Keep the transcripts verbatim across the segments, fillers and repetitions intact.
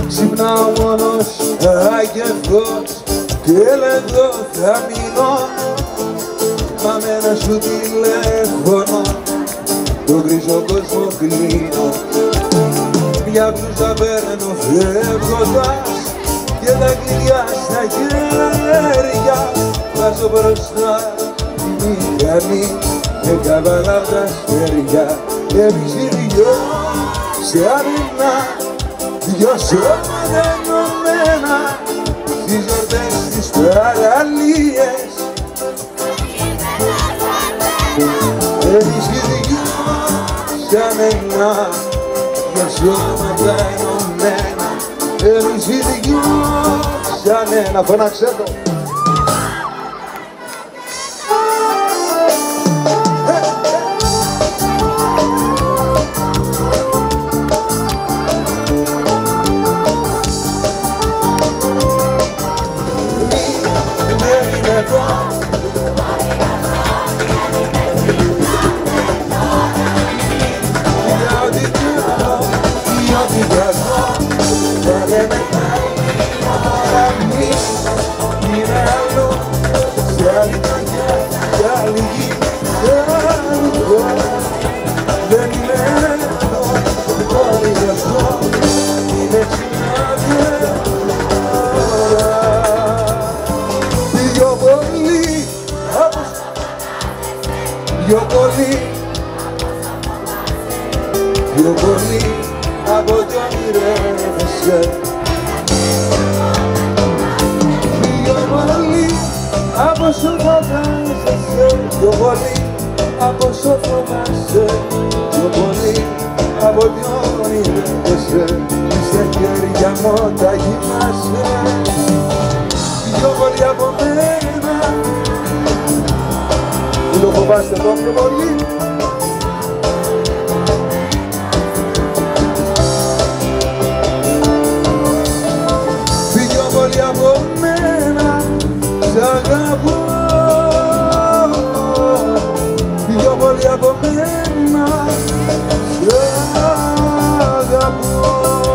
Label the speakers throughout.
Speaker 1: Ξυπνάω μόνος, αγεφός και λέγω θα μείνω. Μα με ένα σου τηλέφωνο τον γκρίζο κόσμο κλείνω. Μια μπλούζα παίρνω φεύγοντας και τα κλειδιά στα χέρια. Βάζω μπροστά τη μηχανή με καβάλα απ' τα αστέρια. Εμείς οι δυο σε ένα, δυο σώματα ενωμένα στις γιορτές τις παραλίες. Εμείς οι δυο σαν ένα, δυο σώματα ενωμένα. Εμείς οι δυο σαν ένα, φωνάξε το. Πιο πολύ, πιο πολύ από κι ονειρεύεσαι. Πιο πολύ από όσο φοβάσαι. Πιο πολύ από όσο φοβάσαι. Πιο πολύ από κι ονειρεύεσαι. Στα χέρια μου τα γυμνάσαι. Πιο πολύ από μένα. Μην το φοβάστε εδώ πιο πολύ. Πιο πολύ από μένα σ' αγαπώ. Πιο πολύ από μένα σ' αγαπώ.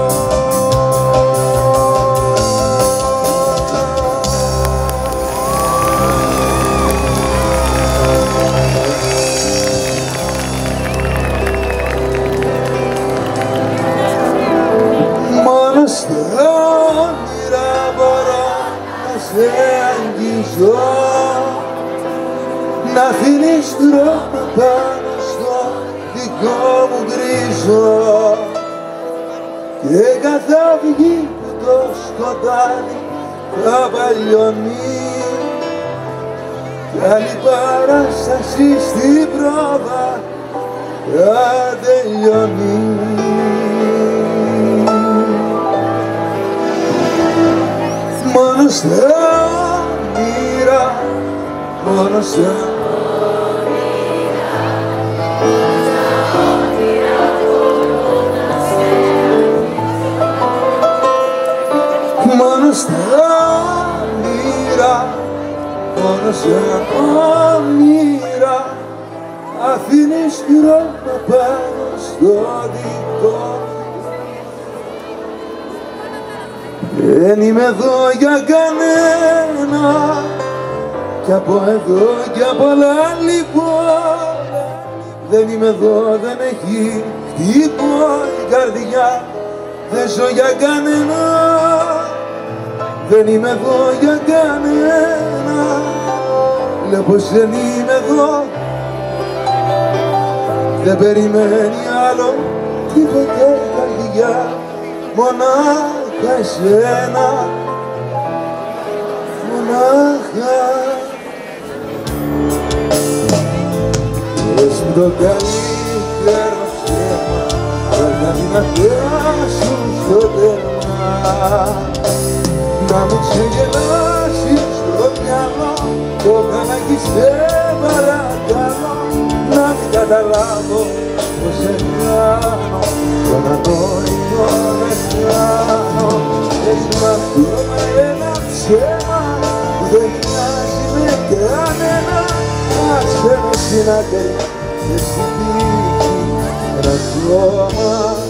Speaker 1: Στα όνειρα μπορώ να σε αγγίζω, να αφήνεις τρόπο πάνω στο δικό μου γκρίζο. Και καθ' αυγή που το σκοτάδι θα παλιώνει, κι άλλη παράσταση στην πρόβα θα τελειώνει. Μόνο στα όνειρα, μόνο στα όνειρα, μόνο στα όνειρα, μόνο στα όνειρα αφήνεις χρώμα πάνω στο δικό. Δεν είμαι εδώ για κανένα, κι από εδώ κι από άλλα λοιπόν. Δεν είμαι εδώ, δεν έχει χτύπω η καρδιά, δεν ζω για κανένα. Δεν είμαι εδώ για κανένα, λέω πως δεν είμαι εδώ. Δεν περιμένει άλλο τίποτα η καρδιά, μονάχα εσένα, μονάχα. Πες μου το καλύτερο ψέμα, θα κάνει να φτάσουν στο τέρμα, να μου ξεγελάσεις στο μυαλό, το κανάκι σε παρακαλώ, να μην καταλάβω πως σε κάνω, το ανόητο με κάνω. Πες μου αυτό με ένα ψέμα που δεν μοιάζει με κανένα, άσε με στην άκρη και στην τύχη ένα σώμα.